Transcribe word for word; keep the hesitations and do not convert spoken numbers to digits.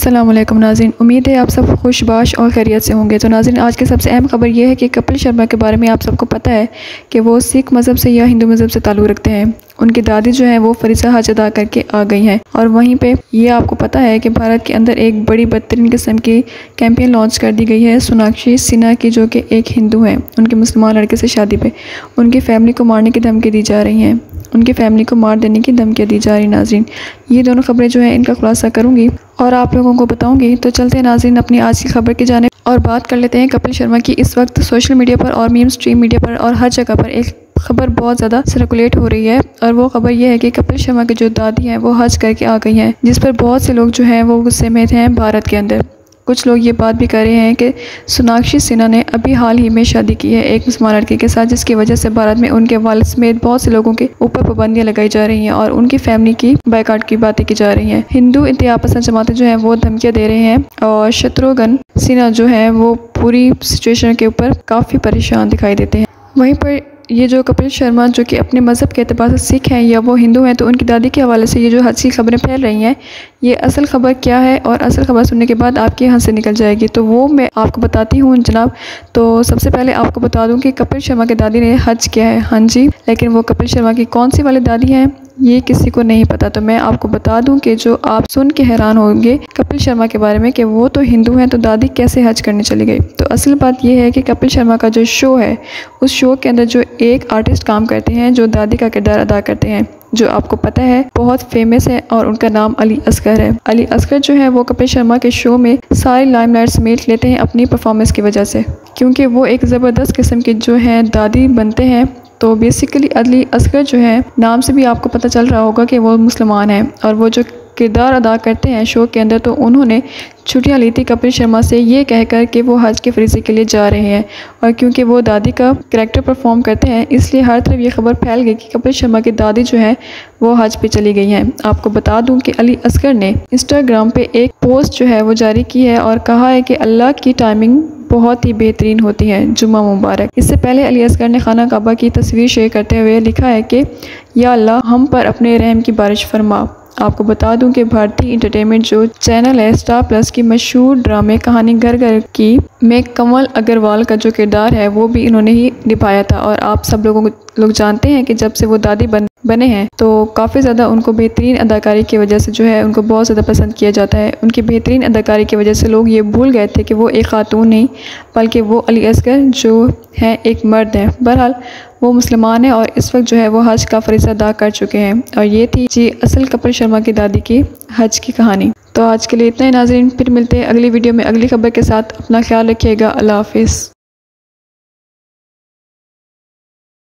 السلام علیکم ناظرین، امید ہے آپ سب خوش باش اور خیریت سے ہوں گے۔ تو ناظرین، آج کی سب سے اہم خبر یہ ہے کہ کپل شرما کے بارے میں آپ سب کو پتہ ہے کہ وہ سکھ مذہب سے یا ہندو مذہب سے تعلق رکھتے ہیں۔ ان کی دادی جو ہیں وہ فریضہ حج ادا کر کے آ گئی ہیں، اور وہیں پہ یہ آپ کو پتہ ہے کہ بھارت کے اندر ایک بڑی بدترین قسم کی کیمپین لانچ کر دی گئی ہے سوناکشی سنہا کی، جو کہ ایک ہندو ہیں۔ ان کے مسلمان لڑکے سے شادی پہ ان کی فیملی کو مارنے کی دھمکی دی جا رہی ہیں، ان کی فیملی کو مار دینے کی دھمکیاں دی جا رہی ہیں۔ ناظرین، یہ دونوں خبریں جو ہیں ان کا خلاصہ کروں گی اور آپ لوگوں کو بتاؤں گی۔ تو چلتے ہیں ناظرین اپنی آج کی خبر کی جانب اور بات کر لیتے ہیں کپل شرما کی۔ اس وقت سوشل میڈیا پر اور میم اسٹریم میڈیا پر اور ہر جگہ پر ایک خبر بہت زیادہ سرکولیٹ ہو رہی ہے، اور وہ خبر یہ ہے کہ کپل شرما کی جو دادی ہیں وہ حج کر کے آ گئی ہیں، جس پر بہت سے لوگ جو ہیں وہ غصے میں ہیں بھارت کے اندر۔ کچھ لوگ یہ بات بھی کر رہے ہیں کہ سوناکشی سنہا نے ابھی حال ہی میں شادی کی ہے ایک مسلمان لڑکے کے ساتھ، جس کی وجہ سے بھارت میں ان کے والد سمیت بہت سے لوگوں کے اوپر پابندیاں لگائی جا رہی ہیں اور ان کی فیملی کی بائیکاٹ کی باتیں کی جا رہی ہیں۔ ہندو انتہا پسند جماعتیں جو ہیں وہ دھمکیاں دے رہے ہیں، اور شتروگھن سنہا جو ہیں وہ پوری سچویشن کے اوپر کافی پریشان دکھائی دیتے ہیں۔ وہیں پر یہ جو کپل شرما جو کہ اپنے مذہب کے اعتبار سے سکھ ہیں یا وہ ہندو ہیں، تو ان کی دادی کے حوالے سے یہ جو حج کی خبریں پھیل رہی ہیں، یہ اصل خبر کیا ہے اور اصل خبر سننے کے بعد آپ کے یہاں سے نکل جائے گی، تو وہ میں آپ کو بتاتی ہوں جناب۔ تو سب سے پہلے آپ کو بتا دوں کہ کپل شرما کی دادی نے حج کیا ہے، ہاں جی، لیکن وہ کپل شرما کی کون سی والی دادی ہیں یہ کسی کو نہیں پتا۔ تو میں آپ کو بتا دوں کہ جو آپ سن کے حیران ہوں گے کپل شرما کے بارے میں کہ وہ تو ہندو ہیں تو دادی کیسے حج کرنے چلی گئی۔ تو اصل بات یہ ہے کہ کپل شرما کا جو شو ہے، اس شو کے اندر جو ایک آرٹسٹ کام کرتے ہیں جو دادی کا کردار ادا کرتے ہیں، جو آپ کو پتہ ہے بہت فیمس ہے، اور ان کا نام علی اصغر ہے۔ علی اصغر جو ہے وہ کپل شرما کے شو میں ساری لائم لائٹ سمیٹ لیتے ہیں اپنی پرفارمنس کی وجہ سے، کیونکہ وہ ایک زبردست قسم کے جو ہیں دادی بنتے ہیں۔ تو بیسیکلی علی اصغر جو ہے، نام سے بھی آپ کو پتہ چل رہا ہوگا کہ وہ مسلمان ہیں، اور وہ جو کردار ادا کرتے ہیں شو کے اندر، تو انہوں نے چھٹیاں لی تھی کپل شرما سے یہ کہہ کر کہ وہ حج کے فریضے کے لیے جا رہے ہیں، اور کیونکہ وہ دادی کا کریکٹر پرفارم کرتے ہیں اس لیے ہر طرف یہ خبر پھیل گئی کہ کپل شرما کی دادی جو ہے وہ حج پہ چلی گئی ہیں۔ آپ کو بتا دوں کہ علی اصغر نے انسٹاگرام پہ ایک پوسٹ جو ہے وہ جاری کی ہے اور کہا ہے کہ اللہ کی ٹائمنگ بہت ہی بہترین ہوتی ہے، جمعہ مبارک۔ اس سے پہلے علی اصغر نے خانہ کعبہ کی تصویر شیئر کرتے ہوئے لکھا ہے کہ یا اللہ ہم پر اپنے رحم کی بارش فرما۔ آپ کو بتا دوں کہ بھارتی انٹرٹینمنٹ جو چینل ہے اسٹار پلس کی مشہور ڈرامے کہانی گھر گھر کی میں کنول اگروال کا جو کردار ہے وہ بھی انہوں نے ہی نبھایا تھا، اور آپ سب لوگوں لوگ جانتے ہیں کہ جب سے وہ دادی بن بنے ہیں تو کافی زیادہ ان کو بہترین اداکاری کی وجہ سے جو ہے ان کو بہت زیادہ پسند کیا جاتا ہے۔ ان کی بہترین اداکاری کی وجہ سے لوگ یہ بھول گئے تھے کہ وہ ایک خاتون نہیں بلکہ وہ علی اصغر جو ہیں ایک مرد ہیں۔ بہرحال وہ مسلمان ہیں اور اس وقت جو ہے وہ حج کا فریضہ ادا کر چکے ہیں، اور یہ تھی جی اصل کپل شرما کی دادی کی حج کی کہانی۔ تو آج کے لیے اتنا ہی ناظرین، پھر ملتے ہیں اگلی ویڈیو میں اگلی خبر کے ساتھ۔ اپنا خیال رکھیے گا، اللہ حافظ۔